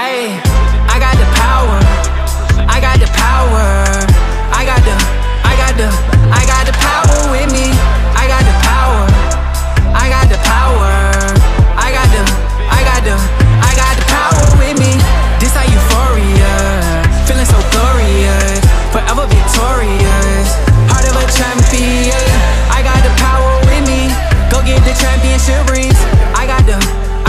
Ayy, I got the power. I got the power. I got the power with me. I got the power. I got the power. I got the power with me. This how euphoria, feeling so glorious, forever victorious, heart of a champion. I got the power with me. Go get the championship rings. I got the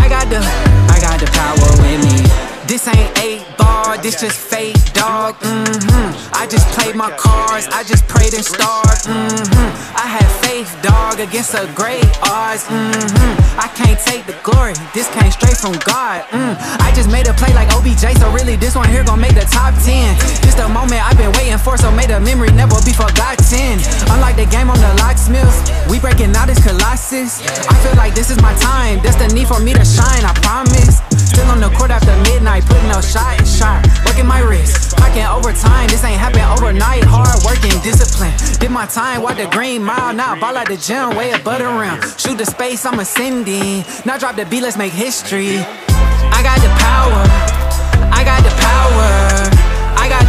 power with me. This ain't 8 ball, this just fake, dog. I just played my cards, I just prayed and starved. I had faith, dog, against a great odds. I can't take the glory, this came straight from God. I just made a play like OBJ, so really this one here gon' make the top 10. This the moment I've been waiting for, so may the memory never be forgotten. Unlike the game on the locksmith, we breaking out this colossus. I feel like this is my time, destiny for me to shine, I promise. Still on the court after midnight, putting no shot, working my wrist, clocking overtime. This ain't happen overnight, hard working, discipline. Did my time, walk the green mile. Now I ball at the gym, way above the rim. Shoot the space, I'm ascending. Now drop the beat, let's make history. I got the power. I got the power. I got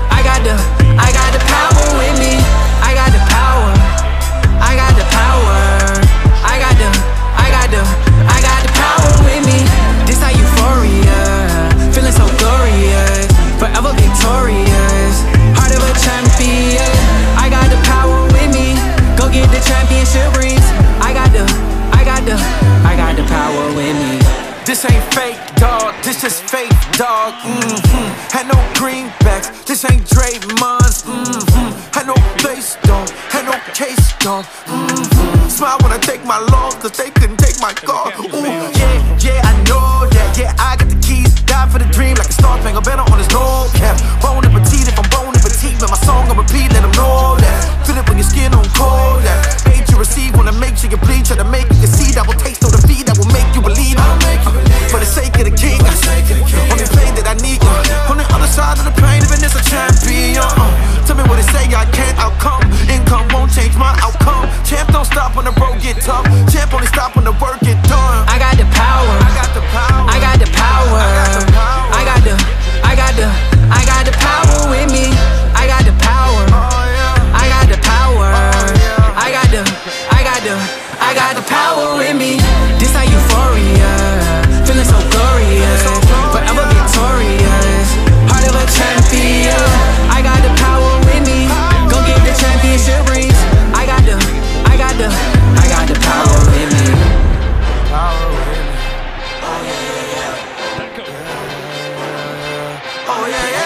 the power with me. I got the power. I got the power. I got the power with me. This how euphoria, feeling so glorious, forever victorious, heart of a champion. I got the power with me. Go get the championship rings. I got the power with me. This ain't fake, dog, this just fake, dog. Had no greenbacks, this ain't Draymond's. Had no place, dog, had no case, dog. Smile when I take my loss, cause they couldn't take my call. Yeah, I know that. Yeah, I got the keys, die for the dream like a star spangled banner on his nose cap. Bone and petite, if I'm bone and petite, man, my song on repeat, let them know that. Feel it when your skin on cold, that. Made you receive, wanna make sure you bleed, try to make you see that will taste of the feed that will make you believe. For the sake of the king, on the plane that I need. On the other side of the plane, even as a champion. Tell me what they say, I can't outcome. Income won't change my outcome. Champ don't stop when the road get tough. Champ only stop when the work get done. I got the power. I got the power. I got the power. I got the power with me. I got the power. I got the power. I got the power with me. This how euphoria, feeling so glorious, forever victorious, heart of a champion. I got the power with me. Go get the championship rings. I got the power with me. Power with me. Oh yeah.